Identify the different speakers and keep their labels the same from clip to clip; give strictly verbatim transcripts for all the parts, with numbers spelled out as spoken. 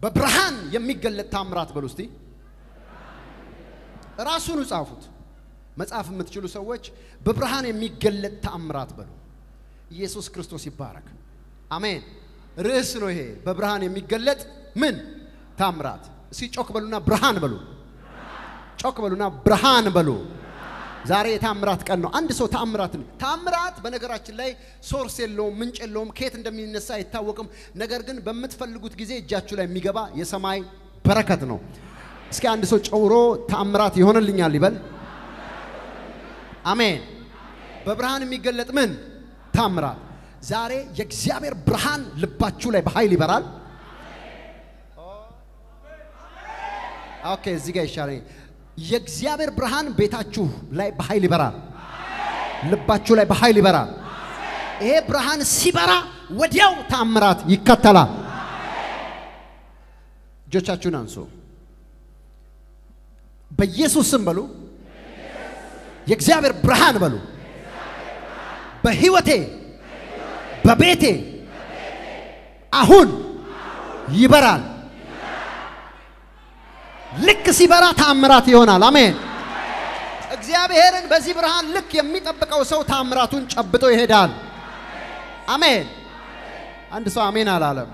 Speaker 1: በብርሃን የሚገለጥ ታምራት በሉ እስቲ ራሱን ጻፉት መጽሐፍ የምትችሉ ሰዎች በብርሃን የሚገለጥ ታምራት በሉ ኢየሱስ ክርስቶስ ይባረክ አሜን ርዕስ ነው ይሄ በብርሃን የሚገለጥ ምን ታምራት እስቲ ጮክ በሉና ብርሃን በሉ ጮክ በሉና ብርሃን በሉ ዛሬ የታምራት ቀን ነው አንድ ሰው ታምራት ታምራት በነገራችን ላይ ሶርስ የለውም ምንጭ የለውም ከየት እንደሚነሳ አይታወቅም ነገር ግን በመትፈልጉት ጊዜ እጃችሁ ላይ የሚገባ የሰማይ በረከት ነው እስኪ አንድ ሰው ጨውሮ ታምራት ይሆንልኛል ይበል አሜን በብርሃን የሚገለጥ ምን ታምራት ዛሬ የእግዚአብሔር ብርሃን ልባችሁ ላይ በኃይል ይበራል ኦኬ እዚህ ጋር ይሻላል የእግዚአብሔር ብርሃን ቤታችሁ ላይ በኃይል ይበራል ልባችሁ ላይ በኃይል ይበራል ይሄ ብርሃን ሲበራ ወዲያው ታምራት ይከተላል እጆቻችሁን አንሱ በኢየሱስ ስም በሉ የእግዚአብሔር ብርሃን በሉ በህይወቴ በቤቴ አሁን ይበራል ልክ ሲበራ ታምራት ይሆናል አሜን እግዚአብሔርን በዚህ ብርሃን ልክ የሚጠብቀው ሰው ታምራቱን ጨብጦ ይሄዳል አሜን አንድ ሰው አሜን አላለም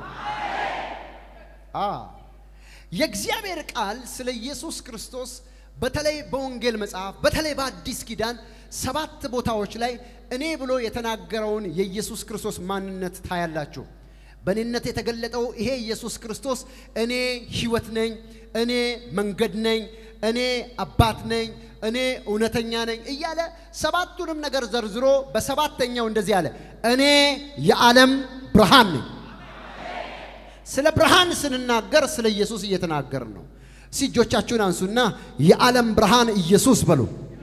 Speaker 1: አ የእግዚአብሔር ቃል ስለ ኢየሱስ ክርስቶስ በተለይ በወንጌል መጽሐፍ በተለይ በአዲስ ኪዳን ሰባት ቦታዎች ላይ እኔ ብሎ የተናገረውን የኢየሱስ ክርስቶስ ማንነት ታያላችሁ በእኔነት የተገለጠው ይሄ ኢየሱስ ክርስቶስ እኔ ሕይወት ነኝ እኔ መንገድ ነኝ እኔ አባት ነኝ እኔ እውነተኛ ነኝ እያለ ሰባቱንም ነገር ዘርዝሮ በሰባተኛው እንደዚህ ያለ እኔ የዓለም ብርሃን ነኝ ስለ ብርሃን ስንናገር ስለ ኢየሱስ እየተናገር ነው ሲጆቻችሁን አንሱና የዓለም ብርሃን ኢየሱስ በሉ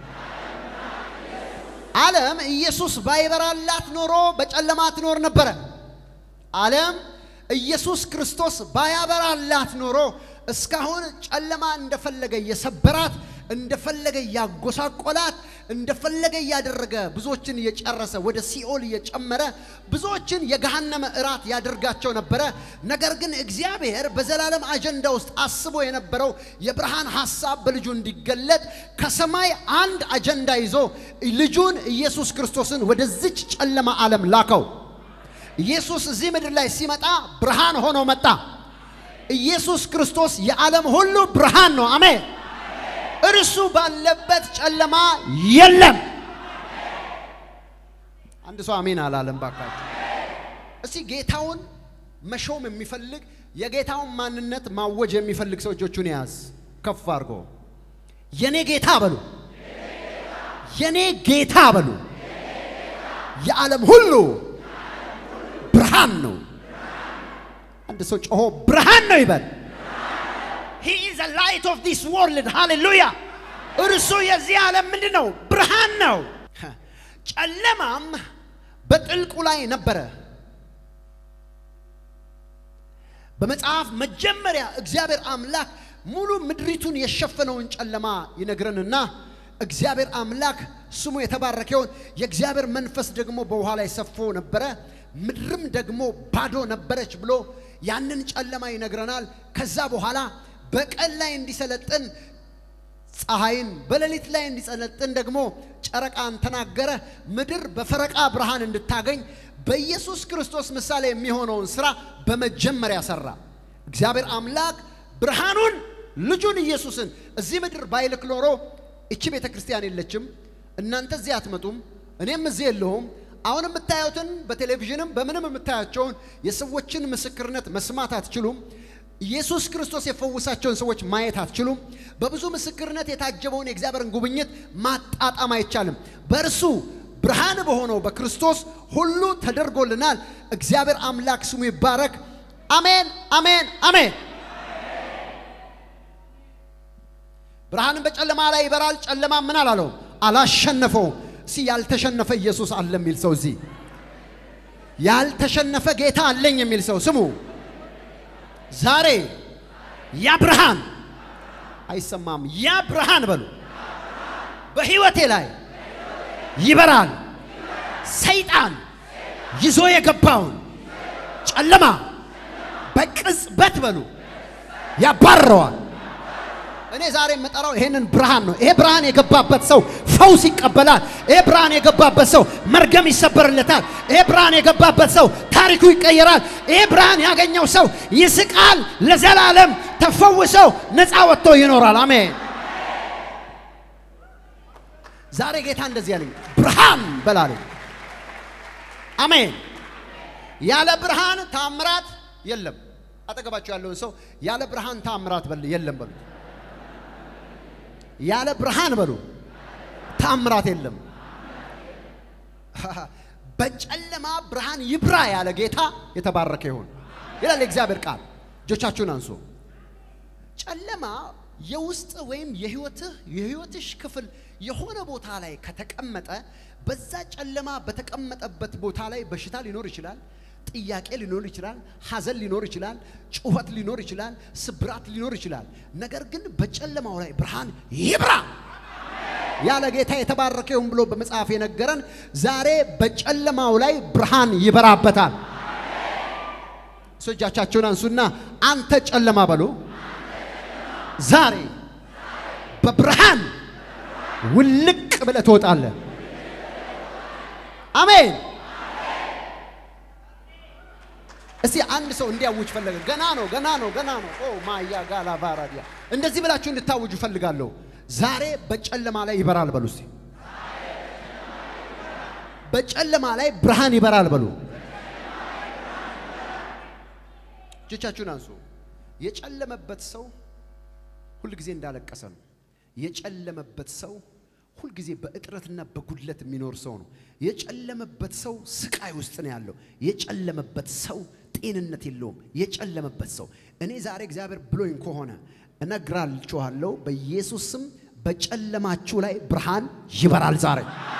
Speaker 1: ዓለም ኢየሱስ ባይበራላት ኖሮ በጨለማ ትኖር ነበር ዓለም ኢየሱስ ክርስቶስ ባያበራላት ኖሮ እስካሁን ጨለማ እንደፈለገ የሰበራት እንደፈለገ ያጎሳቆላት እንደፈለገ ያደረገ ብዙዎችን የጨረሰ ወደ ሲኦል የጨመረ ብዙዎችን የገሃነመ እራት ያደርጋቸው ነበር ነገር ግን እግዚአብሔር በዘላለም አጀንዳ ውስጥ አስቦ የነበረው የብርሃን ሐሳብ በልጁ እንዲገለጥ ከሰማይ አንድ አጀንዳ ይዞ ልጁን ኢየሱስ ክርስቶስን ወደዚች ጨለማ ዓለም ላከው ኢየሱስ እዚህ ምድር ላይ ሲመጣ ብርሃን ሆኖ መጣ ኢየሱስ ክርስቶስ የዓለም ሁሉ ብርሃን ነው አሜን እርሱ ባለበት ጨለማ የለም አንድ ሰው አሜን አላለም ባካችሁ እስቲ ጌታውን መሾም የሚፈልግ የጌታውን ማንነት ማወጅ የሚፈልግ ሰው እጆቹን ያዝ ከፍ አድርጎ የኔ ጌታ በሉ የኔ ጌታ በሉ የዓለም ሁሉ ብርሃን ነው አንድ ሰው ጮሆ ብርሃን ነው ይበል He is the light of this world hallelujah እርሱ የዚህ ዓለም ምንድነው ብርሃን ነው ጨለማም በጥልቁ ላይ ነበር በመጽሐፍ መጀመሪያ እግዚአብሔር አምላክ ሙሉ ምድሪቱን የሸፈነውን ጨለማ ይነግረንና እግዚአብሔር አምላክ ስሙ የተባረከውን የእግዚአብሔር መንፈስ ደግሞ በውሃ ላይ ሰፎ ነበር ምድርም ደግሞ ባዶ ነበረች ብሎ ያንን ጨለማ ይነግረናል ከዛ በኋላ በቀን ላይ እንዲሰለጥን ፀሐይን በሌሊት ላይ እንዲሰለጥን ደግሞ ጨረቃን ተናገረ ምድር በፈረቃ ብርሃን እንድታገኝ በኢየሱስ ክርስቶስ ምሳሌ የሚሆነውን ስራ በመጀመሪያ ሰራ እግዚአብሔር አምላክ ብርሃኑን ልጁን ኢየሱስን እዚህ ምድር ባይልክ ኖሮ እቺ ቤተክርስቲያን የለችም እናንተ እዚህ አትመጡም እኔም እዚህ የለሁም አሁን የምታዩትን በቴሌቪዥንም በምንም የምታያቸውን የሰዎችን ምስክርነት መስማት አትችሉም ኢየሱስ ክርስቶስ የፈወሳቸውን ሰዎች ማየት አትችሉም በብዙ ምስክርነት የታጀበውን የእግዚአብሔርን ጉብኝት ማጣጣም አይቻልም በእርሱ ብርሃን በሆነው በክርስቶስ ሁሉ ተደርጎልናል እግዚአብሔር አምላክ ስሙ ይባረክ አሜን አሜን አሜን ብርሃን በጨለማ ላይ ይበራል ጨለማ ምን አላለው አላሸነፈው ሲ ያልተሸነፈ ኢየሱስ አለ የሚል ሰው እዚ ያልተሸነፈ ጌታ አለኝ የሚል ሰው ስሙ ዛሬ ያ ብርሃን አይሰማም ያ ብርሃን በሉ በህይወቴ ላይ ይበራል ሰይጣን ይዞ የገባውን ጨለማ በቅጽበት በሉ ያባረዋል። እኔ ዛሬ የምጠራው ይሄንን ብርሃን ነው። ይሄ ብርሃን የገባበት ሰው ፈውስ ይቀበላል። ይሄ ብርሃን የገባበት ሰው መርገም ይሰበርለታል። ይሄ ብርሃን የገባበት ሰው ታሪኩ ይቀየራል። ይሄ ብርሃን ያገኘው ሰው ይስቃል፣ ለዘላለም ተፈውሰው ነፃ ወጥቶ ይኖራል። አሜን። ዛሬ ጌታ እንደዚህ ያለኝ ብርሃን በላለኝ። አሜን። ያለ ብርሃን ታምራት የለም። አጠገባችሁ ያለውን ሰው ያለ ብርሃን ታምራት በል የለም በሉ። ያለ ብርሃን በሉ ታምራት የለም። በጨለማ ብርሃን ይብራ ያለ ጌታ የተባረከ ይሁን ይላል የእግዚአብሔር ቃል። እጆቻችሁን አንሱ። ጨለማ የውስጥ ወይም የህይወትህ የህይወትሽ ክፍል የሆነ ቦታ ላይ ከተቀመጠ በዛ ጨለማ በተቀመጠበት ቦታ ላይ በሽታ ሊኖር ይችላል፣ ጥያቄ ሊኖር ይችላል፣ ሐዘን ሊኖር ይችላል፣ ጩኸት ሊኖር ይችላል፣ ስብራት ሊኖር ይችላል። ነገር ግን በጨለማው ላይ ብርሃን ይብራ ያለ ጌታ የተባረከ ይሁን ብሎ በመጽሐፍ የነገረን ዛሬ በጨለማው ላይ ብርሃን ይበራበታል። እጆቻችሁን አንሱና አንተ ጨለማ በሉ ዛሬ በብርሃን ውልቅ ብለህ ትወጣለህ። አሜን። እስቲ አንድ ሰው እንዲያውጅ ፈለገ። ገና ነው ገና ነው ገና ነው። ኦ ማያ ጋላ ባራዲያ እንደዚህ ብላችሁ እንድታውጁ ፈልጋለሁ። ዛሬ በጨለማ ላይ ይበራል በሉ። እስቲ በጨለማ ላይ ብርሃን ይበራል በሉ። እጆቻችሁን አንሱ። የጨለመበት ሰው ሁሉ ጊዜ እንዳለቀሰ ነው። የጨለመበት ሰው ሁሉ ጊዜ በእጥረትና በጉድለት የሚኖር ሰው ነው። የጨለመበት ሰው ስቃይ ውስጥ ነው ያለው። የጨለመበት ሰው ጤንነት የለውም። የጨለመበት ሰው እኔ ዛሬ እግዚአብሔር ብሎኝ ከሆነ እነግራችኋለሁ በኢየሱስ ስም በጨለማችሁ ላይ ብርሃን ይበራል ዛሬ።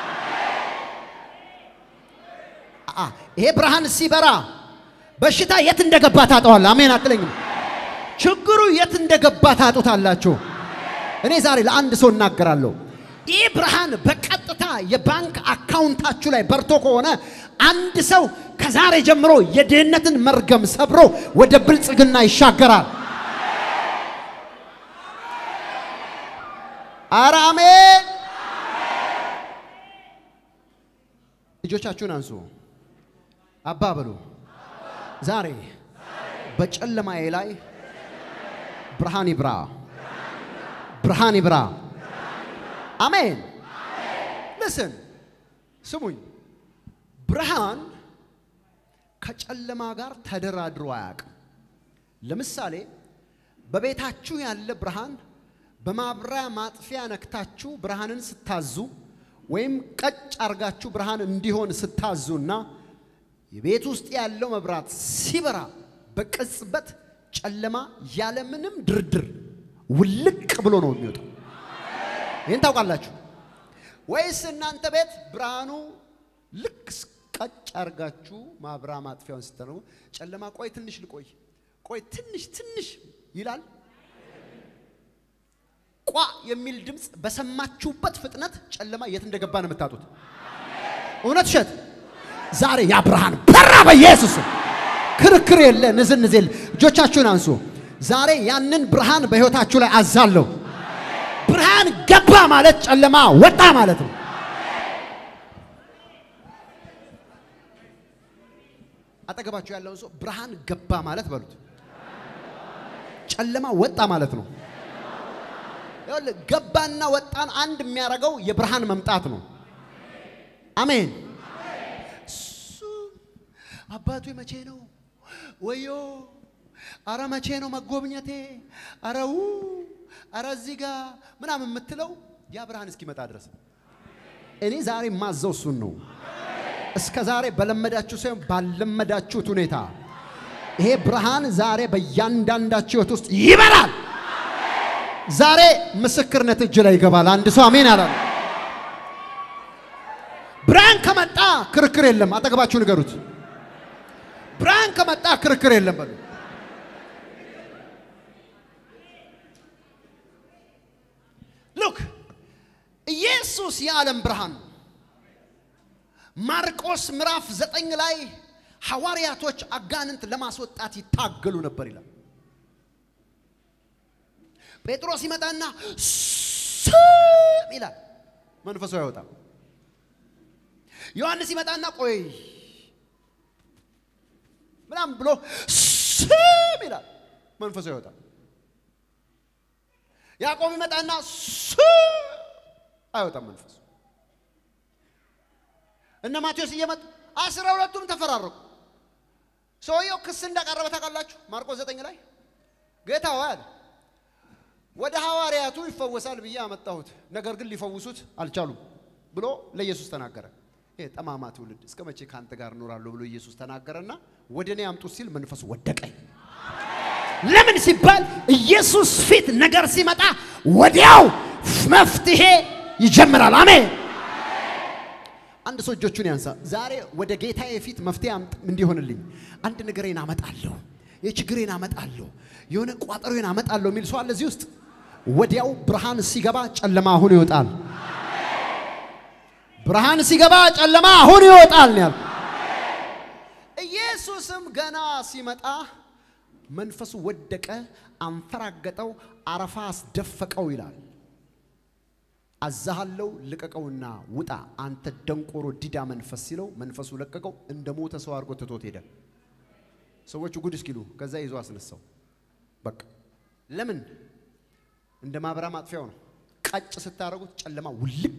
Speaker 1: አ ይሄ ብርሃን ሲበራ በሽታ የት እንደገባ ታጣዋለህ። አሜን አትለኝም? ችግሩ የት እንደገባ ታጡታላችሁ። እኔ ዛሬ ለአንድ ሰው እናገራለሁ። ይህ ብርሃን በቀጥታ የባንክ አካውንታችሁ ላይ በርቶ ከሆነ አንድ ሰው ከዛሬ ጀምሮ የድህነትን መርገም ሰብሮ ወደ ብልጽግና ይሻገራል። ኧረ አሜን። እጆቻችሁን አንሱ። አባ በሉ ዛሬ በጨለማዬ ላይ ብርሃን ይብራ፣ ብርሃን ይብራ። አሜን። listen ስሙኝ። ብርሃን ከጨለማ ጋር ተደራድሮ አያውቅም። ለምሳሌ በቤታችሁ ያለ ብርሃን በማብሪያ ማጥፊያ ነክታችሁ ብርሃንን ስታዙ ወይም ቀጭ አርጋችሁ ብርሃን እንዲሆን ስታዙና የቤት ውስጥ ያለው መብራት ሲበራ በቅጽበት ጨለማ ያለ ምንም ድርድር ውልቅ ብሎ ነው የሚወጣው። ይሄን ታውቃላችሁ ወይስ እናንተ ቤት ብርሃኑ ልክ ቀጭ አርጋችሁ ማብሪያ ማጥፊያውን ስትነው ጨለማ ቆይ ትንሽ ልቆይ ቆይ ትንሽ ትንሽ ይላል? ቋ የሚል ድምጽ በሰማችሁበት ፍጥነት ጨለማ የት እንደገባ ነው የምታጡት። እውነት ሸት ዛሬ ያ ብርሃን በራ በኢየሱስ ክርክር የለ ንዝንዝ የለ። እጆቻችሁን አንሱ። ዛሬ ያንን ብርሃን በህይወታችሁ ላይ አዛለሁ። ብርሃን ገባ ማለት ጨለማ ወጣ ማለት ነው። አጠገባችሁ ያለውን ሰው ብርሃን ገባ ማለት በሉት ጨለማ ወጣ ማለት ነው። ይኸውልህ ገባና ወጣን አንድ የሚያደርገው የብርሃን መምጣት ነው። አሜን። እሱ አባቱ መቼ ነው ወዮ አረ መቼ ነው መጎብኘቴ አረው አረ እዚህ ጋር ምናምን የምትለው ያ ብርሃን እስኪመጣ ድረስ እኔ ዛሬ ማዘው እሱን ነው። እስከ ዛሬ በለመዳችሁ ሳይሆን ባለመዳችሁት ሁኔታ ይሄ ብርሃን ዛሬ በእያንዳንዳችሁ ህይወት ውስጥ ይበራል። ዛሬ ምስክርነት እጅ ላይ ይገባል። አንድ ሰው አሜን አላለ? ብርሃን ከመጣ ክርክር የለም። አጠገባችሁ ንገሩት ብርሃን ከመጣ ክርክር የለም በሉ። ሉክ ኢየሱስ የዓለም ብርሃን። ማርቆስ ምዕራፍ ዘጠኝ ላይ ሐዋርያቶች አጋንንት ለማስወጣት ይታገሉ ነበር ይላል። ጴጥሮስ ይመጣና ስም ይላል መንፈሱ አይወጣም ዮሐንስ ይመጣና ቆይ ምናም ብሎ ስም ይላል መንፈሱ አይወጣም ያዕቆብ ይመጣና ስም አይወጣም መንፈሱ እነ ማቴዎስ እየመጡ አስራ ሁለቱም ተፈራረቁ ሰውየው ክስ እንዳቀረበ ታውቃላችሁ ማርቆስ ዘጠኝ ላይ ጌታ ሆይ ወደ ሐዋርያቱ ይፈወሳል ብዬ አመጣሁት ነገር ግን ሊፈውሱት አልቻሉም ብሎ ለኢየሱስ ተናገረ ይሄ ጠማማ ትውልድ እስከ መቼ ካንተ ጋር ኖራለሁ ብሎ ኢየሱስ ተናገረና ወደኔ አምጡ ሲል መንፈሱ ወደቀ ለምን ሲባል ኢየሱስ ፊት ነገር ሲመጣ ወዲያው መፍትሄ ይጀምራል አሜን አንድ ሰው እጆቹን ያንሳ ዛሬ ወደ ጌታዬ ፊት መፍትሄ እንዲሆንልኝ አንድ ነገሬን አመጣለሁ የችግሬን አመጣለሁ የሆነ ቋጠሮዬን አመጣለሁ ሚል ሰው አለ እዚህ ውስጥ ወዲያው ብርሃን ሲገባ ጨለማ አሁን ይወጣል ብርሃን ሲገባ ጨለማ አሁን ይወጣል ነው ኢየሱስም ገና ሲመጣ መንፈሱ ወደቀ አንፈራገጠው አረፋ አስደፈቀው ይላል አዛሃለው ልቀቀውና ውጣ አንተ ደንቆሮ ዲዳ መንፈስ ሲለው መንፈሱ ለቀቀው እንደሞተ ሰው አርጎ ተቶት ሄደ ሰዎቹ ጉድ እስኪሉ ከዛ ይዞ አስነሳው በቃ ለምን እንደ ማብራ ማጥፊያው ነው ቀጭ ስታረጉት ጨለማ ውልቅ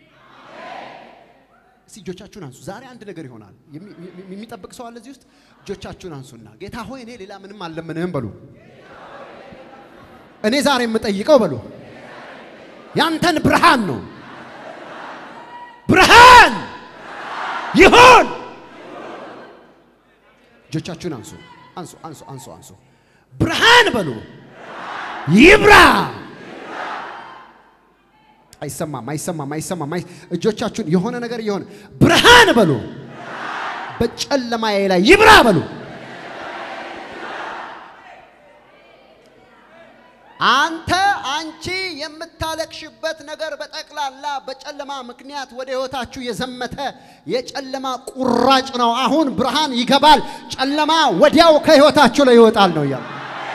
Speaker 1: ሲጆቻችሁን አንሱ ዛሬ አንድ ነገር ይሆናል የሚጠብቅ ሰው አለ እዚህ ውስጥ ጆቻችሁን አንሱና ጌታ ሆይ እኔ ሌላ ምንም አልለምንህም በሉ እኔ ዛሬ የምጠይቀው በሉ ያንተን ብርሃን ነው ብርሃን ይሁን ጆቻችሁን አንሱ አንሱ አንሱ አንሱ አንሱ ብርሃን በሉ ይብራ አይሰማም አይሰማም አይሰማም እጆቻችሁን የሆነ ነገር ይሆን ብርሃን በሉ በጨለማዬ ላይ ይብራ በሉ አንተ አንቺ የምታለቅሽበት ነገር በጠቅላላ በጨለማ ምክንያት ወደ ህይወታችሁ የዘመተ የጨለማ ቁራጭ ነው አሁን ብርሃን ይገባል ጨለማ ወዲያው ከህይወታችሁ ላይ ይወጣል ነው ያ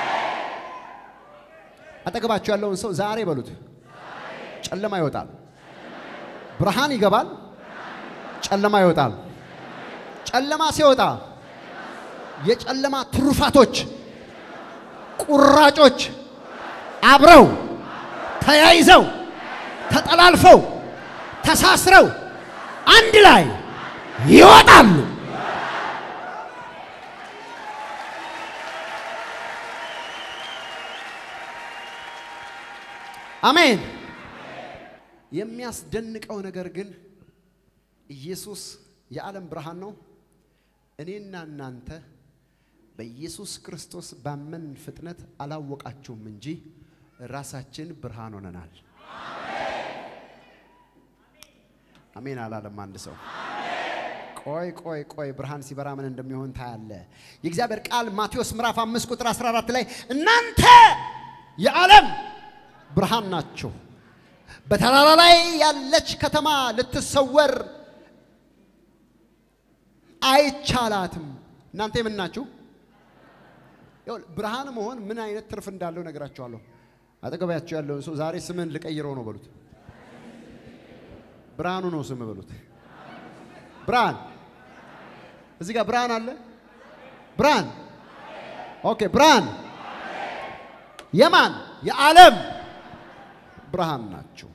Speaker 1: አጠገባችሁ ያለውን ሰው ዛሬ በሉት ጨለማ ይወጣል ብርሃን ይገባል ጨለማ ይወጣል ጨለማ ሲወጣ የጨለማ ትሩፋቶች ቁራጮች አብረው ተያይዘው ተጠላልፈው ተሳስረው አንድ ላይ ይወጣሉ አሜን የሚያስደንቀው ነገር ግን ኢየሱስ የዓለም ብርሃን ነው እኔና እናንተ በኢየሱስ ክርስቶስ ባመን ፍጥነት አላወቃችሁም እንጂ ራሳችን ብርሃን ሆነናል አሜን አላለም አንድ ሰው ቆይ ቆይ ቆይ ብርሃን ሲበራ ምን እንደሚሆን ታያለ የእግዚአብሔር ቃል ማቴዎስ ምዕራፍ አምስት ቁጥር አስራ አራት ላይ እናንተ የዓለም ብርሃን ናችሁ በተራራ ላይ ያለች ከተማ ልትሰወር አይቻላትም እናንተ ምን ናችሁ ብርሃን መሆን ምን አይነት ትርፍ እንዳለው ነግራችኋለሁ አጠገባችሁ ያለው ሰው ዛሬ ስምን ልቀይረው ነው በሉት ብርሃኑ ነው ስም በሉት ብርሃን እዚህ ጋር ብርሃን አለ ብርሃን ኦኬ ብርሃን የማን የዓለም ብርሃን ናችሁ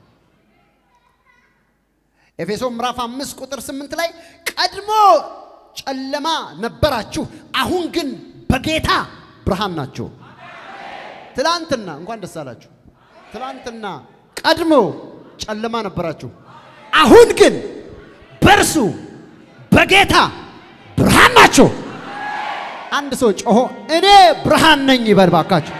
Speaker 1: ኤፌሶን ምዕራፍ አምስት ቁጥር ስምንት ላይ ቀድሞ ጨለማ ነበራችሁ አሁን ግን በጌታ ብርሃን ናችሁ ትላንትና እንኳን ደስ አላችሁ ትላንትና ቀድሞ ጨለማ ነበራችሁ አሁን ግን በርሱ በጌታ ብርሃን ናችሁ አንድ ሰው ጮሆ እኔ ብርሃን ነኝ ይበል ባካችሁ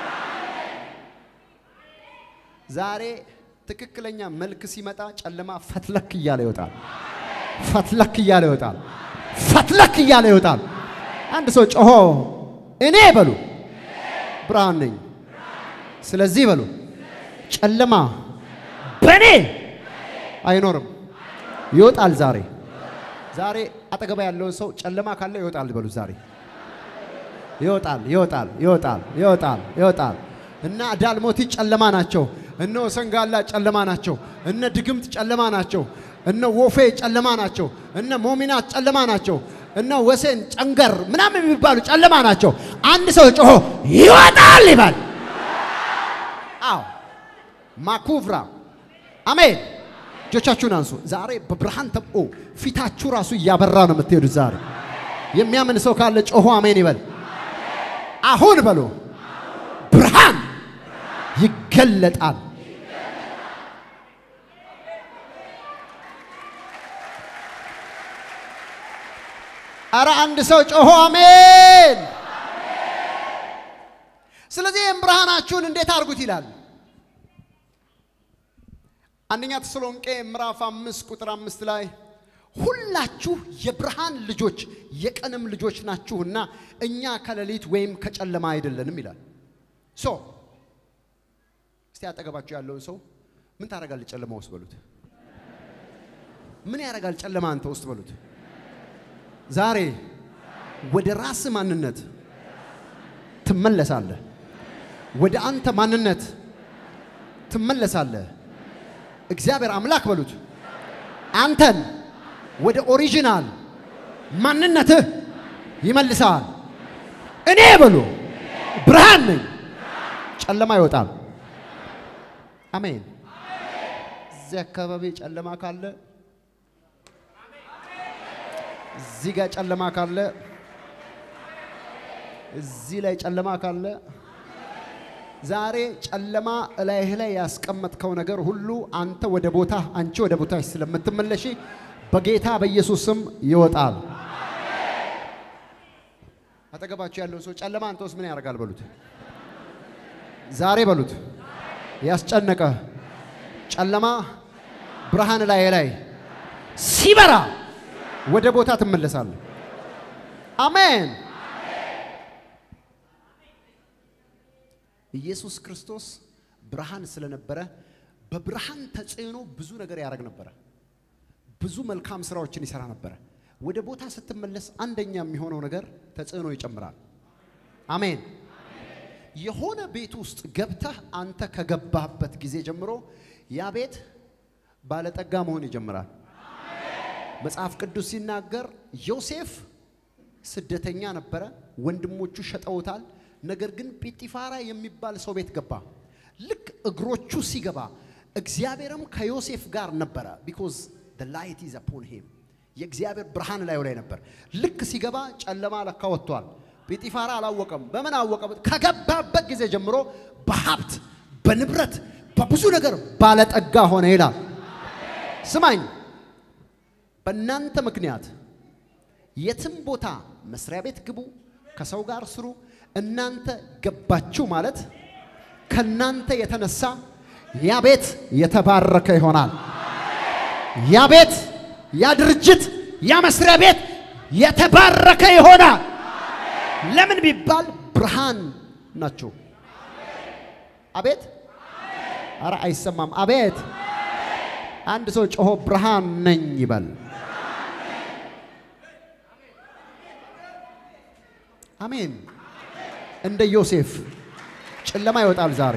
Speaker 1: ዛሬ ትክክለኛ መልክ ሲመጣ ጨለማ ፈትለክ ይያለ ይወጣል ፈትለክ ይያለ ይወጣል ፈትለክ ይያለ ይወጣል አንድ ሰው ጮሆ እኔ በሉ ብርሃን ነኝ ስለዚህ በሉ ጨለማ በኔ አይኖርም ይወጣል ዛሬ ዛሬ አጠገባ ያለው ሰው ጨለማ ካለ ይወጣል በሉ ዛሬ ይወጣል ይወጣል ይወጣል ይወጣል ይወጣል እና ዳልሞቲ ጨለማ ናቸው እነ ወሰንጋላ ጨለማ ናቸው እነ ድግምት ጨለማ ናቸው እነ ወፌ ጨለማ ናቸው እነ ሞሚናት ጨለማ ናቸው እነ ወሰን ጨንገር ምናምን የሚባሉ ጨለማ ናቸው አንድ ሰው ጮሆ ይወጣል ይባል አው ማኩቭራ አሜን ጆቻችሁን አንሱ ዛሬ በብርሃን ተቆ ፊታችሁ ራሱ ያበራ ነው የምትሄዱት ዛሬ የሚያምን ሰው ካለ ጮሆ አሜን ይበል አሁን በሉ ብርሃን ይገለጣል አረ አንድ ሰው ጮሆ አሜን ስለዚህ ብርሃናችሁን እንዴት አርጉት ይላል አንደኛ ተሰሎንቄ ምዕራፍ አምስት ቁጥር አምስት ላይ ሁላችሁ የብርሃን ልጆች የቀንም ልጆች ናችሁና እኛ ከሌሊት ወይም ከጨለማ አይደለንም ይላል ሶ እስቲ አጠገባችሁ ያለውን ሰው ምን ታረጋል ጨለማ ውስጥ በሉት ምን ያረጋል ጨለማ አንተ ውስጥ በሉት ዛሬ ወደ ራስ ማንነት ትመለሳለህ ወደ አንተ ማንነት ትመለሳለህ እግዚአብሔር አምላክ በሉት አንተን ወደ ኦሪጂናል ማንነትህ ይመልሳል እኔ በሉ ብርሃን ነኝ ጨለማ ይወጣል አሜን እዚህ አካባቢ ጨለማ ካለ እዚህ ጋር ጨለማ ካለ እዚህ ላይ ጨለማ ካለ ዛሬ ጨለማ እላይህ ላይ ያስቀመጥከው ነገር ሁሉ አንተ ወደ ቦታ አንቺ ወደ ቦታሽ ስለምትመለሺ በጌታ በኢየሱስ ስም ይወጣል አጠገባችሁ ያለው ሰው ጨለማ አንተስ ምን ያደርጋል በሉት ዛሬ በሉት ያስጨነቀ ጨለማ ብርሃን ላይ ላይ ሲበራ ወደ ቦታ ትመለሳለህ አሜን ኢየሱስ ክርስቶስ ብርሃን ስለነበረ በብርሃን ተጽዕኖ ብዙ ነገር ያደርግ ነበር ብዙ መልካም ስራዎችን ይሰራ ነበር ወደ ቦታ ስትመለስ አንደኛ የሚሆነው ነገር ተጽዕኖ ይጨምራል አሜን የሆነ ቤት ውስጥ ገብተህ አንተ ከገባህበት ጊዜ ጀምሮ ያ ቤት ባለጠጋ መሆን ይጀምራል መጽሐፍ ቅዱስ ሲናገር ዮሴፍ ስደተኛ ነበር ወንድሞቹ ሸጠውታል ነገር ግን ጲጢፋራ የሚባል ሰው ቤት ገባ ልክ እግሮቹ ሲገባ እግዚአብሔርም ከዮሴፍ ጋር ነበር because the light is upon him የእግዚአብሔር ብርሃን ላይ ላይ ነበር ልክ ሲገባ ጨለማ ለካ ወጥቷል ጲጢፋራ አላወቀም በምን አወቀም ከገባበት ጊዜ ጀምሮ በሀብት በንብረት በብዙ ነገር ባለጠጋ ሆነ ይላል ስማኝ በእናንተ ምክንያት የትም ቦታ መስሪያ ቤት ግቡ ከሰው ጋር ስሩ እናንተ ገባችሁ ማለት ከናንተ የተነሳ ያ ቤት የተባረከ ይሆናል ያ ቤት ያ ድርጅት ያ መስሪያ ቤት የተባረከ ይሆናል ለምን ቢባል ብርሃን ናቸው አቤት አረ አይሰማም አቤት አንድ ሰው ጮሆ ብርሃን ነኝ ይባል አሜን እንደ ዮሴፍ ጨለማ ይወጣል ዛሬ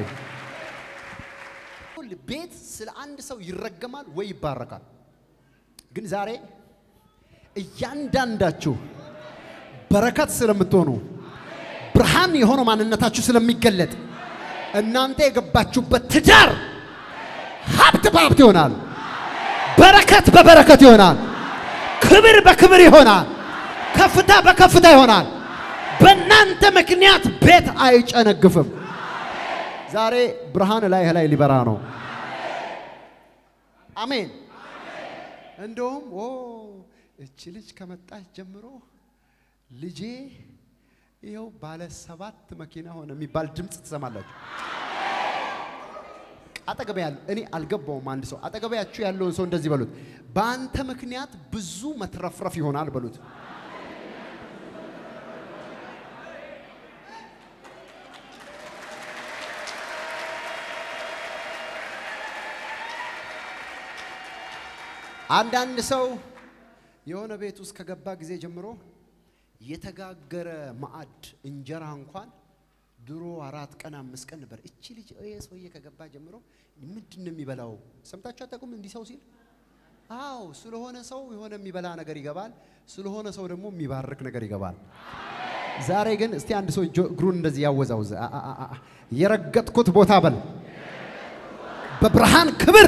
Speaker 1: ሁሉ ቤት ስለ አንድ ሰው ይረገማል ወይ ይባረካል ግን ዛሬ እያንዳንዳችሁ በረከት ስለምትሆኑ ብርሃን የሆነ ማንነታችሁ ስለሚገለጥ እናንተ የገባችሁበት ትዳር ሀብት በሀብት ይሆናል በረከት በበረከት ይሆናል ክብር በክብር ይሆናል ከፍታ በከፍታ ይሆናል በእናንተ ምክንያት ቤት አይጨነግፍም ዛሬ ብርሃን ላይ ላይ ሊበራ ነው አሜን እንደውም ኦ እቺ ልጅ ከመጣች ጀምሮ ልጄ ይሄው ባለ ሰባት መኪና ሆነ የሚባል ድምጽ ትሰማላችሁ አጠገብ ያለ እኔ አልገባውም አንድ ሰው አጠገባያችሁ ያለውን ሰው እንደዚህ በሉት በአንተ ምክንያት ብዙ መትረፍረፍ ይሆናል በሉት አንዳንድ ሰው የሆነ ቤት ውስጥ ከገባ ጊዜ ጀምሮ የተጋገረ ማዕድ እንጀራ እንኳን ድሮ አራት ቀን አምስት ቀን ነበር እቺ ልጅ እየ ሰውዬ ከገባ ጀምሮ ምንድነው የሚበላው ሰምታችሁ አታውቁም እንዲህ ሰው ሲል አው ስለሆነ ሰው የሆነ የሚበላ ነገር ይገባል ስለሆነ ሰው ደግሞ የሚባርክ ነገር ይገባል ዛሬ ግን እስቲ አንድ ሰው እግሩን እንደዚህ ያወዛው የረገጥኩት ቦታ በል በብርሃን ክብር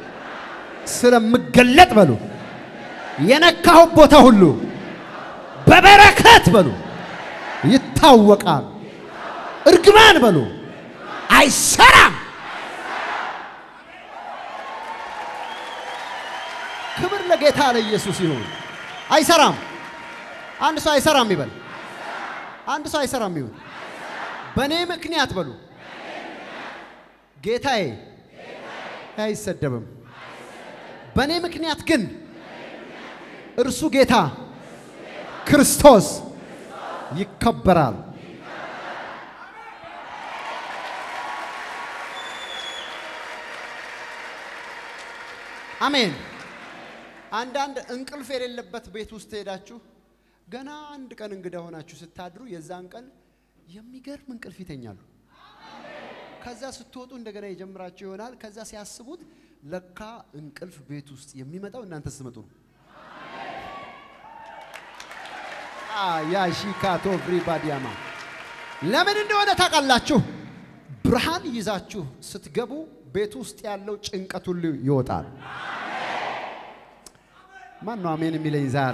Speaker 1: ስለምገለጥ በሉ የነካው ቦታ ሁሉ በበረከት በሉ ይታወቃል እርግማን በሉ አይሰራም ክብር ለጌታ ለኢየሱስ ይሁን አይሰራም አንድ ሰው አይሰራም ይበል አንድ ሰው አይሰራም ይሁን በኔ ምክንያት በሉ ጌታዬ አይሰደብም በኔ ምክንያት ግን እርሱ ጌታ ክርስቶስ ይከበራል አሜን አንድ አንድ እንቅልፍ የሌለበት ቤት ውስጥ ሄዳችሁ ገና አንድ ቀን እንግዳ ሆናችሁ ስታድሩ የዛን ቀን የሚገርም እንቅልፍ ይተኛሉ ከዛ ስትወጡ እንደገና ይጀምራችሁ ይሆናል ከዛ ሲያስቡት ለካ እንቅልፍ ቤት ውስጥ የሚመጣው እናንተ ስትመጡ ነው አ ያሺካቶ ፍሪባዲያማ ለምን እንደሆነ ታውቃላችሁ ብርሃን ይዛችሁ ስትገቡ ቤት ውስጥ ያለው ጭንቀት ሁሉ ይወጣል ማን ነው አሜን የሚለኝ ዛሬ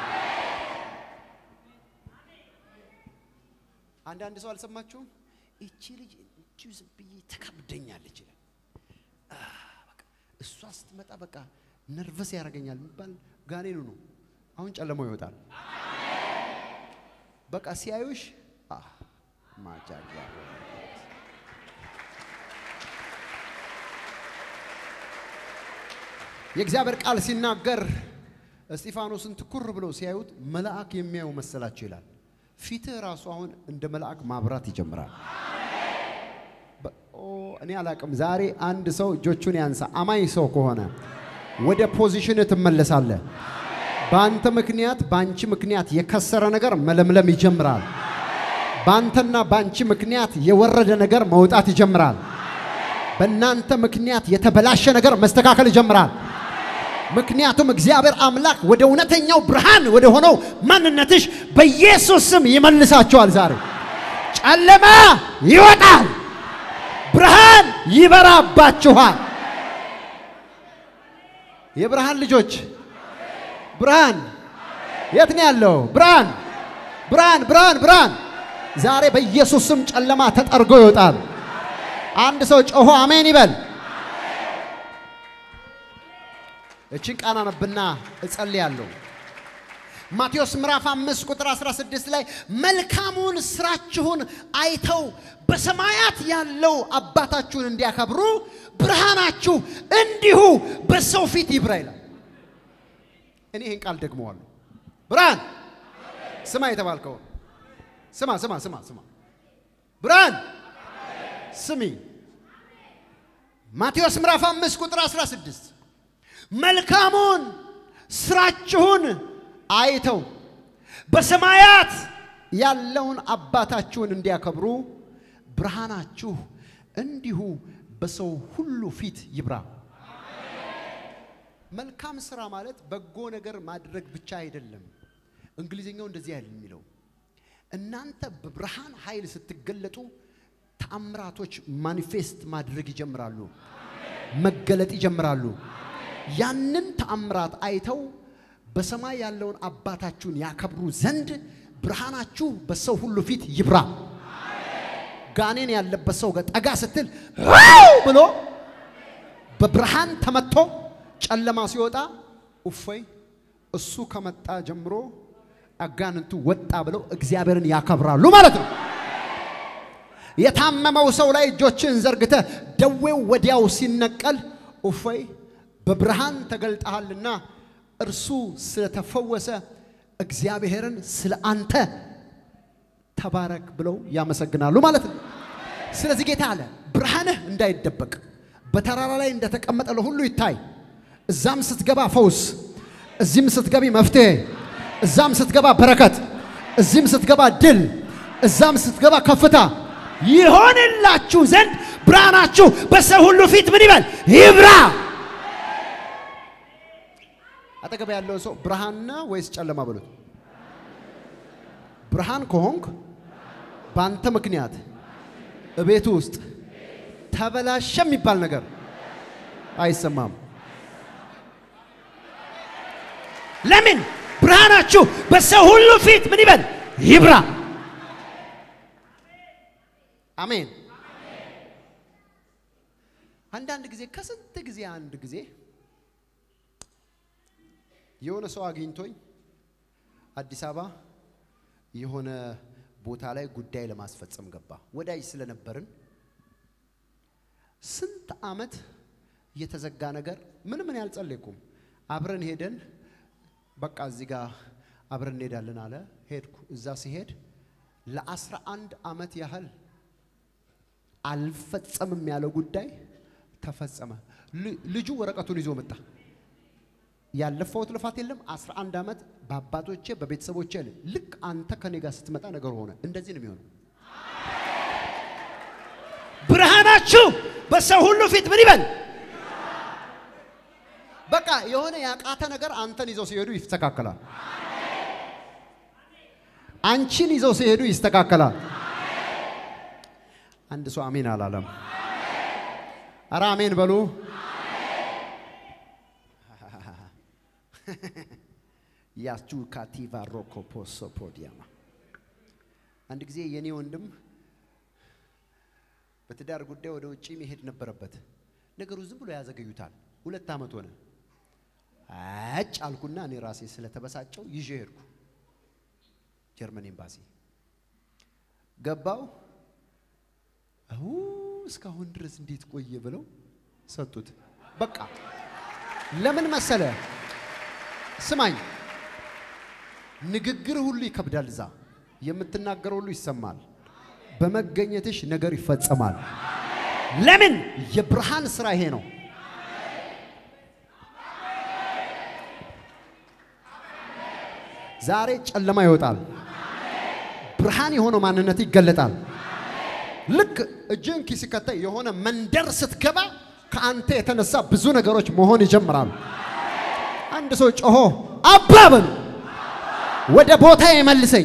Speaker 1: አንድ አንድ ሰው አልሰማችሁም እቺ ልጅ እቺ ዝብይ ተከብደኛለች ይላል በቃ እሷ ስትመጣ በቃ ነርቨስ ያረጋኛል የሚባል ጋኔኑ ነው አሁን ጨለማው ይወጣል በቃ ሲያዩሽ አ ማጃጃ የእግዚአብሔር ቃል ሲናገር እስጢፋኖስን ትኩር ብለው ሲያዩት መልአክ የሚያዩ መሰላቸው ይላል ፊት ራሱ አሁን እንደ መልአክ ማብራት ይጀምራል ኦ እኔ አላቅም ዛሬ አንድ ሰው እጆቹን ያንሳ አማኝ ሰው ከሆነ ወደ ፖዚሽን ተመለሳለህ ባንተ ምክንያት ባንቺ ምክንያት የከሰረ ነገር መለምለም ይጀምራል ባንተና ባንቺ ምክንያት የወረደ ነገር መውጣት ይጀምራል በእናንተ ምክንያት የተበላሸ ነገር መስተካከል ይጀምራል ምክንያቱም እግዚአብሔር አምላክ ወደ እውነተኛው ብርሃን ወደ ሆነው ማንነትሽ በኢየሱስ ስም ይመልሳቸዋል ዛሬ ጨለማ ይወጣል ብርሃን ይበራባችኋል የብርሃን ልጆች ብርሃን የት ነው ያለው ብርሃን ብርሃን ብርሃን ብርሃን ዛሬ በኢየሱስ ስም ጨለማ ተጠርጎ ይወጣል አንድ ሰው ጮሆ አሜን ይበል እቺን ቃና ነብና እጸልያለሁ ማቴዎስ ምዕራፍ አምስት ቁጥር አስራ ስድስት ላይ መልካሙን ስራችሁን አይተው በሰማያት ያለው አባታችሁን እንዲያከብሩ ብርሃናችሁ እንዲሁ በሰው ፊት ይብራ ይላል እኔ ይሄን ቃል ደግመዋለሁ ብርሃን ስማ የተባልከው ስማ ስማ ስማ ስማ ብርሃን ስሚ ማቴዎስ ምዕራፍ አምስት ቁጥር አስራ ስድስት መልካሙን ስራችሁን አይተው በሰማያት ያለውን አባታችሁን እንዲያከብሩ ብርሃናችሁ እንዲሁ በሰው ሁሉ ፊት ይብራ መልካም ስራ ማለት በጎ ነገር ማድረግ ብቻ አይደለም እንግሊዘኛው እንደዚህ አይደለም የሚለው እናንተ በብርሃን ኃይል ስትገለጡ ተአምራቶች ማኒፌስት ማድረግ ይጀምራሉ መገለጥ ይጀምራሉ ያንን ተአምራት አይተው በሰማይ ያለውን አባታችሁን ያከብሩ ዘንድ ብርሃናችሁ በሰው ሁሉ ፊት ይብራ ጋኔን ያለበት ሰው ጠጋ ስትል ብሎ በብርሃን ተመቶ ጨለማ ሲወጣ ኡፈይ እሱ ከመጣ ጀምሮ አጋንንቱ ወጣ ብለው እግዚአብሔርን ያከብራሉ ማለት ነው የታመመው ሰው ላይ እጆችን ዘርግተ ደዌው ወዲያው ሲነቀል ኡፈይ በብርሃን ተገልጣልና እርሱ ስለተፈወሰ እግዚአብሔርን ስለ አንተ ተባረክ ብለው ያመሰግናሉ ማለት ነው ስለዚህ ጌታ አለ ብርሃንህ እንዳይደበቅ በተራራ ላይ እንደተቀመጠ ለሁሉ ይታይ እዛም ስትገባ ፈውስ እዚህም ስትገቢ መፍትሄ እዛም ስትገባ በረከት እዚህም ስትገባ ድል እዛም ስትገባ ከፍታ ይሆንላችሁ ዘንድ ብርሃናችሁ በሰው ሁሉ ፊት ምን ይበል ይብራ። አጠገብ ያለው ሰው ብርሃንና ወይስ ጨለማ ብሉት። ብርሃን ከሆንክ ባንተ ምክንያት እቤቱ ውስጥ ተበላሸ የሚባል ነገር አይሰማም። ለምን? ብርሃናችሁ በሰው ሁሉ ፊት ምን ይበል ይብራ። አሜን። አንዳንድ ጊዜ ከስንት ጊዜ አንድ ጊዜ የሆነ ሰው አግኝቶኝ አዲስ አበባ የሆነ ቦታ ላይ ጉዳይ ለማስፈጸም ገባ። ወዳጅ ስለነበርን ስንት አመት የተዘጋ ነገር ምን ምን ያልጸለይኩም አብረን ሄደን በቃ እዚህ ጋር አብረን እንሄዳለን አለ። ሄድኩ። እዛ ሲሄድ ለአስራ አንድ አመት ያህል አልፈጸምም ያለው ጉዳይ ተፈጸመ። ልጁ ወረቀቱን ይዞ መጣ። ያለፈው ልፋት የለም። አስራ አንድ አመት በአባቶቼ በቤተሰቦቼ ልክ አንተ ከኔ ጋር ስትመጣ ነገር ሆነ። እንደዚህ ነው የሚሆነው። ብርሃናችሁ በሰው ሁሉ ፊት ምን ይበል። በቃ የሆነ ያቃተ ነገር አንተን ይዘው ሲሄዱ ይስተካከላል። አንቺን ይዘው ሲሄዱ ይስተካከላል። አንድ ሰው አሜን አላለም? አረ አሜን በሉ። ያስቱ ካቲቫ ሮኮፖሶ ፖዲያማ አንድ ጊዜ የኔ ወንድም በትዳር ጉዳይ ወደ ውጪ መሄድ ነበረበት። ነገሩ ዝም ብሎ ያዘገዩታል። ሁለት አመት ሆነ። አጭ አልኩና እኔ ራሴ ስለተበሳጨው ይዤ ሄድኩ። ጀርመን ኤምባሲ ገባው። አው እስካሁን ድረስ እንዴት ቆየ ብለው ሰጡት። በቃ ለምን መሰለ? ስማኝ፣ ንግግር ሁሉ ይከብዳል። ዛ የምትናገረው ሁሉ ይሰማል። በመገኘትሽ ነገር ይፈጸማል። ለምን? የብርሃን ስራ ይሄ ነው። ዛሬ ጨለማ ይወጣል። ብርሃን የሆነው ማንነት ይገለጣል። ልክ እጅን ኪስ ከተይ የሆነ መንደር ስትገባ ከአንተ የተነሳ ብዙ ነገሮች መሆን ይጀምራሉ። አንድ ሰው ጮሆ አባበል ወደ ቦታ ይመልሰኝ።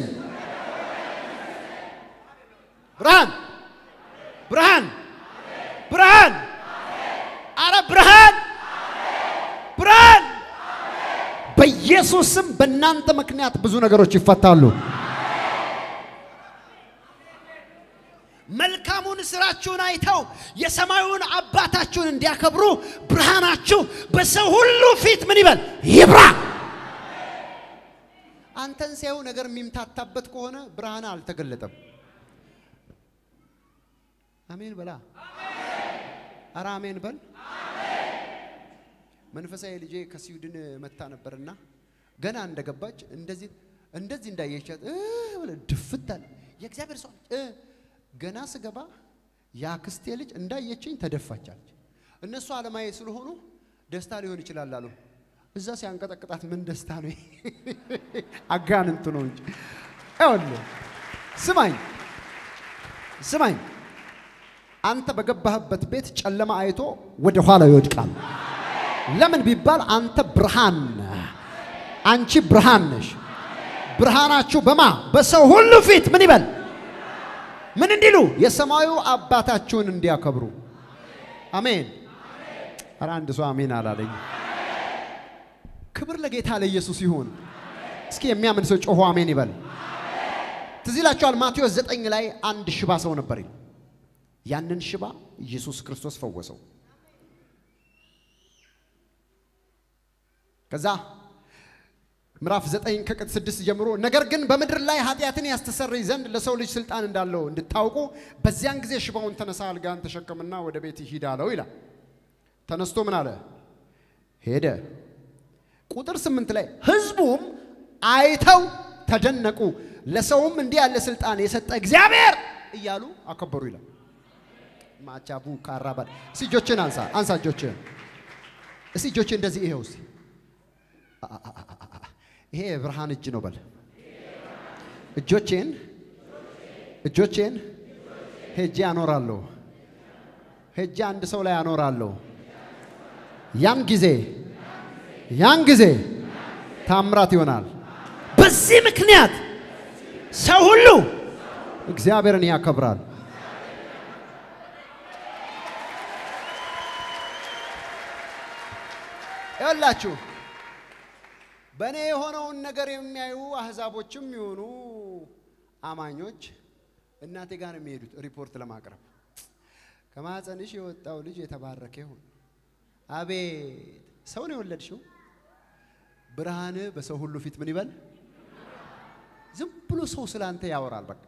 Speaker 1: ብርሃን ብርሃን ብርሃን አረ ብርሃን ብርሃን በኢየሱስ ስም በእናንተ ምክንያት ብዙ ነገሮች ይፈታሉ። መልካሙን ስራችሁን አይተው የሰማዩን አባታችሁን እንዲያከብሩ ብርሃናችሁ በሰው ሁሉ ፊት ምን ይበል ይብራ። አንተን ሲያዩ ነገር የሚምታታበት ከሆነ ብርሃን አልተገለጠም። አሜን በላ። አረ አሜን በል። መንፈሳዊ ልጄ ከስዊድን መጣ ነበርና ገና እንደገባች እንደዚህ እንደዚህ እንዳየቻት እ ወለ ድፍታል። የእግዚአብሔር ሰው ገና ስገባ ያክስቴ ልጅ እንዳየችኝ ተደፋቻለች። እነሱ አለማዬ ስለሆኑ ደስታ ሊሆን ይችላል አሉ። እዛ ሲያንቀጠቅጣት ምን ደስታ ነው? አጋንንት ነው እንጂ። አይወለ ስማኝ ስማኝ፣ አንተ በገባህበት ቤት ጨለማ አይቶ ወደ ኋላ ይወድቃል። ለምን ቢባል አንተ ብርሃን፣ አንቺ ብርሃን ነሽ። ብርሃናችሁ በማ በሰው ሁሉ ፊት ምን ይበል ምን እንዲሉ የሰማዩ አባታችሁን እንዲያከብሩ። አሜን። አረ አንድ ሰው አሜን አላለኝ? ክብር ለጌታ ለኢየሱስ ይሁን። እስኪ የሚያምን ሰው ጮሆ አሜን ይበል። ትዝ ይላችኋል ማቴዎስ ዘጠኝ ላይ አንድ ሽባ ሰው ነበር። ያንን ሽባ ኢየሱስ ክርስቶስ ፈወሰው። ከዛ ምዕራፍ ዘጠኝ ከቁጥር ስድስት ጀምሮ ነገር ግን በመድር ላይ ኃጢያትን ያስተሰርይ ዘንድ ለሰው ልጅ ስልጣን እንዳለው እንድታውቁ በዚያን ጊዜ ሽባውን ተነሳ፣ አልጋን ተሸከምና ወደ ቤት ሂድ አለው ይላል። ተነስቶ ምን አለ? ሄደ። ቁጥር ስምንት ላይ ህዝቡም አይተው ተደነቁ፣ ለሰውም እንዲህ ያለ ስልጣን የሰጠ እግዚአብሔር እያሉ አከበሩ ይላል። ማቻቡ ካራባል ሲጆችን አንሳ አንሳ እጆችን እስቲ እጆችን እንደዚህ ይሄው እስቲ ይሄ ብርሃን እጅ ነው በል። እጆችን እጆችን ሄጄ አኖራለሁ ሄጄ አንድ ሰው ላይ አኖራለሁ ያን ጊዜ ያን ጊዜ ታምራት ይሆናል በዚህ ምክንያት ሰው ሁሉ እግዚአብሔርን ያከብራል ያላችሁ በእኔ የሆነውን ነገር የሚያዩ አህዛቦችም ይሆኑ አማኞች እናቴ ጋር ነው የሚሄዱት ሪፖርት ለማቅረብ ከማህፀንሽ የወጣው ልጅ የተባረከ ይሁን አቤት ሰው ነው የወለድሽው ብርሃን በሰው ሁሉ ፊት ምን ይበል ዝም ብሎ ሰው ስላንተ ያወራል በቃ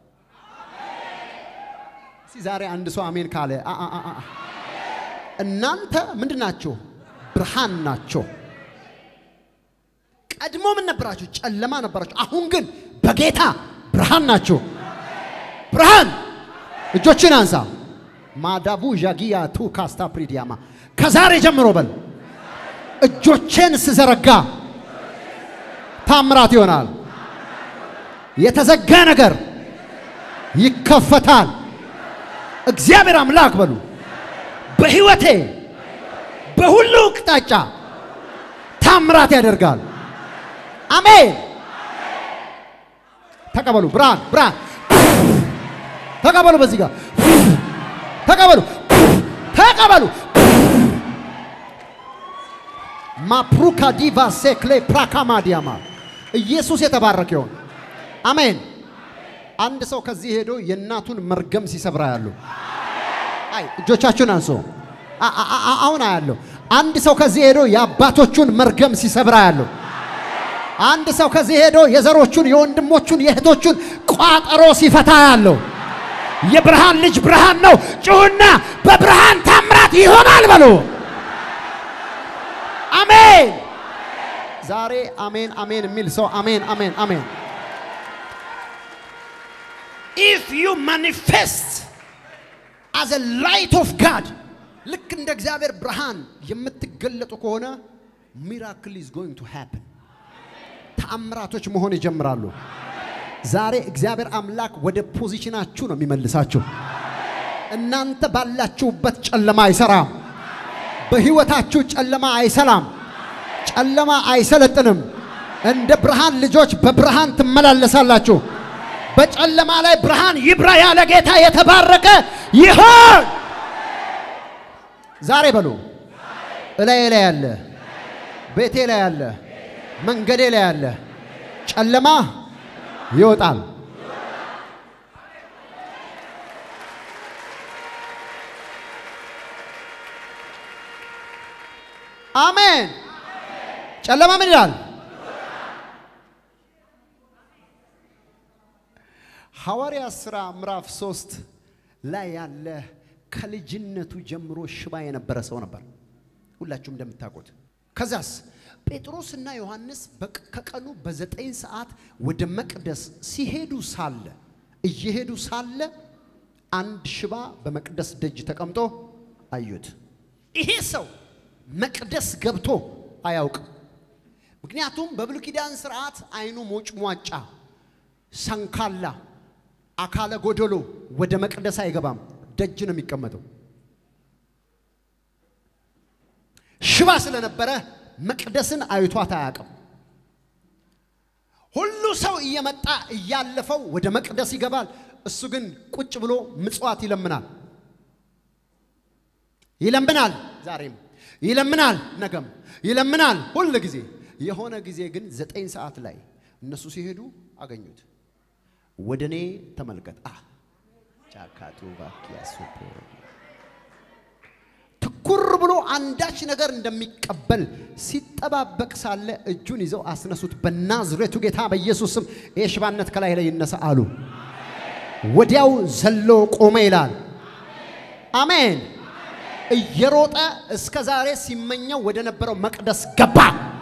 Speaker 1: እዚህ ዛሬ አንድ ሰው አሜን ካለ አ አ አ እናንተ ምንድናችሁ ብርሃን ናችሁ ቀድሞ ምን ነበራችሁ ጨለማ ነበራችሁ አሁን ግን በጌታ ብርሃን ናችሁ ብርሃን እጆችን አንሳ ማዳቡ ጃጊያ ቱ ካስታ ፕሪዲያማ ከዛሬ ጀምሮ በል እጆችን ስዘረጋ ታምራት ይሆናል የተዘጋ ነገር ይከፈታል እግዚአብሔር አምላክ በሉ በህይወቴ በሁሉ አቅጣጫ ታምራት ያደርጋል አሜን ተቀበሉ ብርሃን ብርሃን ተቀበሉ በዚህ ጋር ተቀበሉ ተቀበሉ ማፕሩካ ዲቫ ሴክሌ ፕራካማዲያማ ኢየሱስ የተባረከ ይሁን አሜን አንድ ሰው ከዚህ ሄዶ የእናቱን መርገም ሲሰብራ ያሉ አይ እጆቻችሁን አንሱ አሁን አያለሁ አንድ ሰው ከዚህ ሄዶ የአባቶቹን መርገም ሲሰብራ ያሉ አንድ ሰው ከዚህ ሄዶ የዘሮቹን የወንድሞቹን የእህቶቹን ቋጠሮ ሲፈታ ያለው የብርሃን ልጅ ብርሃን ነው ጩሁና በብርሃን ታምራት ይሆናል በሉ አሜን ዛሬ አሜን አሜን የሚል ሰው አሜን አሜን አሜን if you manifest as a light of God ልክ እንደ እግዚአብሔር ብርሃን የምትገለጡ ከሆነ miracle is going to happen ታምራቶች መሆን ይጀምራሉ ዛሬ እግዚአብሔር አምላክ ወደ ፖዚሽናችሁ ነው የሚመልሳችሁ እናንተ ባላችሁበት ጨለማ አይሰራም በህይወታችሁ ጨለማ አይሰላም ጨለማ አይሰለጥንም እንደ ብርሃን ልጆች በብርሃን ትመላለሳላችሁ በጨለማ ላይ ብርሃን ይብራ ያለ ጌታ የተባረከ ይሁን ዛሬ በሉ እላይ ላይ ያለ ቤቴ ላይ ያለ መንገዴ ላይ ያለ ጨለማ ይወጣል አሜን ጨለማ ምን ይላል ሐዋርያ ሥራ ምዕራፍ ሶስት ላይ ያለ ከልጅነቱ ጀምሮ ሽባ የነበረ ሰው ነበር ሁላችሁም እንደምታውቁት ከዛስ ጴጥሮስና ዮሐንስ ከቀኑ በዘጠኝ ሰዓት ወደ መቅደስ ሲሄዱ ሳለ እየሄዱ ሳለ አንድ ሽባ በመቅደስ ደጅ ተቀምጦ አዩት ይሄ ሰው መቅደስ ገብቶ አያውቅ ምክንያቱም በብሉይ ኪዳን ሥርዓት አይኑ ሞጭሟጫ ሰንካላ አካለ ጎደሎ ወደ መቅደስ አይገባም ደጅ ነው የሚቀመጠው ሽባ ስለነበረ መቅደስን አይቷት አያውቅም ሁሉ ሰው እየመጣ እያለፈው ወደ መቅደስ ይገባል እሱ ግን ቁጭ ብሎ ምጽዋት ይለምናል ይለምናል ዛሬም ይለምናል ነገም ይለምናል ሁሉ ጊዜ የሆነ ጊዜ ግን ዘጠኝ ሰዓት ላይ እነሱ ሲሄዱ አገኙት ወደኔ ተመልከት አ ጫካቱ ባኪያሱ ትኩር ብሎ አንዳች ነገር እንደሚቀበል ሲጠባበቅ ሳለ እጁን ይዘው አስነሱት በናዝሬቱ ጌታ በኢየሱስ ስም የሽባነት ከላይ ላይ ይነሳ አሉ ወዲያው ዘሎ ቆመ ይላል አሜን እየሮጠ እስከ ዛሬ ሲመኘው ወደ ነበረው መቅደስ ገባ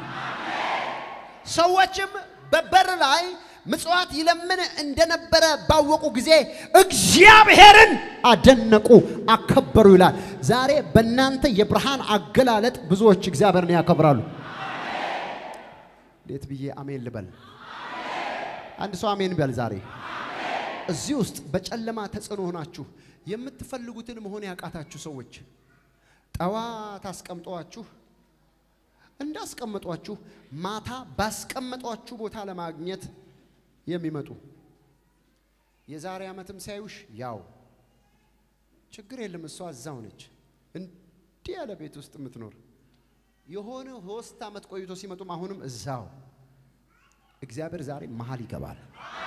Speaker 1: ሰዎችም በበር ላይ ምጽዋት ይለምን እንደነበረ ባወቁ ጊዜ እግዚአብሔርን አደነቁ አከበሩ ይላል ዛሬ በእናንተ የብርሃን አገላለጥ ብዙዎች እግዚአብሔርን ያከብራሉ እንዴት ብዬ አሜን ልበል አንድ ሰው አሜን በል ዛሬ እዚህ ውስጥ በጨለማ ተጽዕኖ ሆናችሁ የምትፈልጉትን መሆን ያቃታችሁ ሰዎች ጠዋት አስቀምጧችሁ እንዳስቀምጧችሁ ማታ ባስቀምጧችሁ ቦታ ለማግኘት የሚመጡ የዛሬ ዓመትም ሳይውሽ ያው ችግር የለም እሷ እዛው ነች እንዲህ ያለ ቤት ውስጥ የምትኖር የሆነ ሶስት ዓመት ቆይቶ ሲመጡም አሁንም እዛው እግዚአብሔር ዛሬ መሃል ይገባል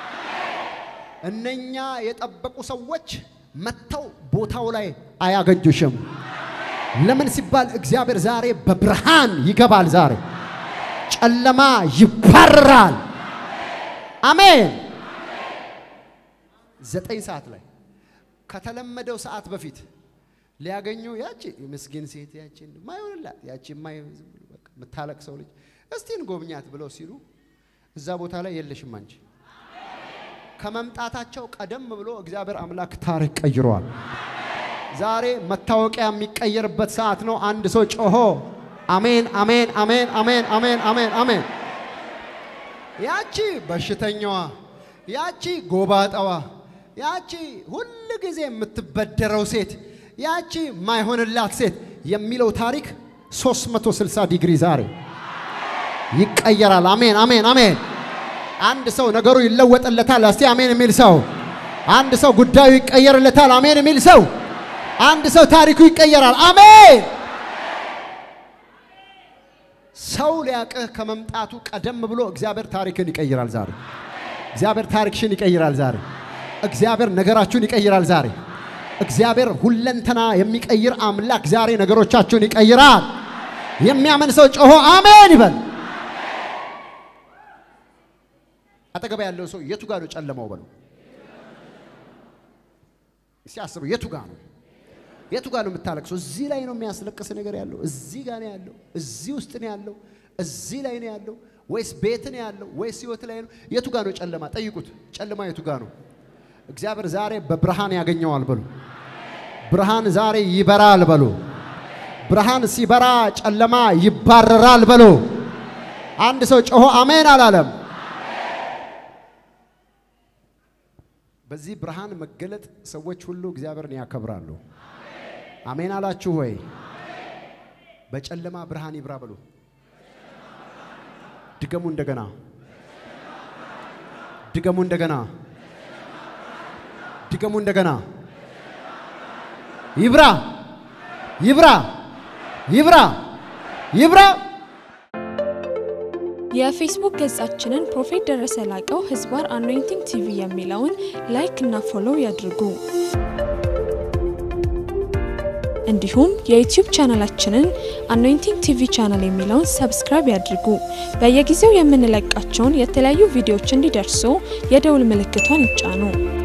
Speaker 1: እነኛ የጠበቁ ሰዎች መተው ቦታው ላይ አያገኙሽም ለምን ሲባል እግዚአብሔር ዛሬ በብርሃን ይገባል ዛሬ ጨለማ ይባረራል አሜን ዘጠኝ ሰዓት ላይ ከተለመደው ሰዓት በፊት ሊያገኙ ያቺ ምስኪን ሴት ያቺ ማይሆንላት ያቺ ማይሆን በቃ መታለቅሰው ልጅ እስቲን ጎብኛት ብለው ሲሉ እዛ ቦታ ላይ የለሽም አንቺ ከመምጣታቸው ቀደም ብሎ እግዚአብሔር አምላክ ታሪክ ቀይሯል ዛሬ መታወቂያ የሚቀየርበት ሰዓት ነው አንድ ሰው ጮሆ አሜን አሜን አሜን አሜን አሜን አሜን አሜን ያቺ በሽተኛዋ ያቺ ጎባጣዋ ያቺ ሁሉ ጊዜ የምትበደረው ሴት ያቺ ማይሆንላት ሴት የሚለው ታሪክ ሶስት መቶ ስልሳ ዲግሪ ዛሬ ይቀየራል አሜን አሜን አሜን አንድ ሰው ነገሩ ይለወጥለታል እስቲ አሜን የሚል ሰው አንድ ሰው ጉዳዩ ይቀየርለታል አሜን የሚል ሰው አንድ ሰው ታሪኩ ይቀየራል አሜን ሰው ሊያቀህ ከመምጣቱ ቀደም ብሎ እግዚአብሔር ታሪክን ይቀየራል ዛሬ እግዚአብሔር ታሪክሽን ይቀየራል ዛሬ እግዚአብሔር ነገራችሁን ይቀየራል ዛሬ እግዚአብሔር ሁለንተና የሚቀየር አምላክ ዛሬ ነገሮቻችሁን ይቀየራል የሚያምን ሰው ጮሆ አሜን ይበል አጠገባ ያለው ሰው የቱ ጋር ነው ጨለማው በሉ ሲያስቡ የቱ ጋር ነው የቱ ጋር ነው የምታለቅሰው እዚህ ላይ ነው የሚያስለቅስ ነገር ያለው እዚህ ጋር ነው ያለው እዚህ ውስጥ ነው ያለው እዚህ ላይ ነው ያለው ወይስ ቤት ነው ያለው ወይስ ህይወት ላይ ነው የቱ ጋር ነው ጨለማ ጠይቁት ጨለማ የቱ ጋር ነው እግዚአብሔር ዛሬ በብርሃን ያገኘዋል በሉ ብርሃን ዛሬ ይበራል በሉ ብርሃን ሲበራ ጨለማ ይባረራል በሉ አንድ ሰው ጮሆ አሜን አላለም በዚህ ብርሃን መገለጥ ሰዎች ሁሉ እግዚአብሔርን ያከብራሉ አሜን አላችሁ ወይ በጨለማ ብርሃን ይብራ በሉ ድገሙ እንደገና ድገሙ እንደገና ድገሙ እንደገና ይብራ ይብራ ይብራ ይብራ
Speaker 2: የፌስቡክ ገጻችንን ፕሮፌት ደረሰ ላቀው ህዝባር አኖይንቲንግ ቲቪ የሚለውን ላይክ እና ፎሎው ያድርጉ እንዲሁም የዩቲዩብ ቻናላችንን አኖይንቲንግ ቲቪ ቻናል የሚለውን ሰብስክራይብ ያድርጉ በየጊዜው የምንለቃቸውን የተለያዩ ቪዲዮዎች እንዲደርሱ የደውል ምልክቷን ይጫኑ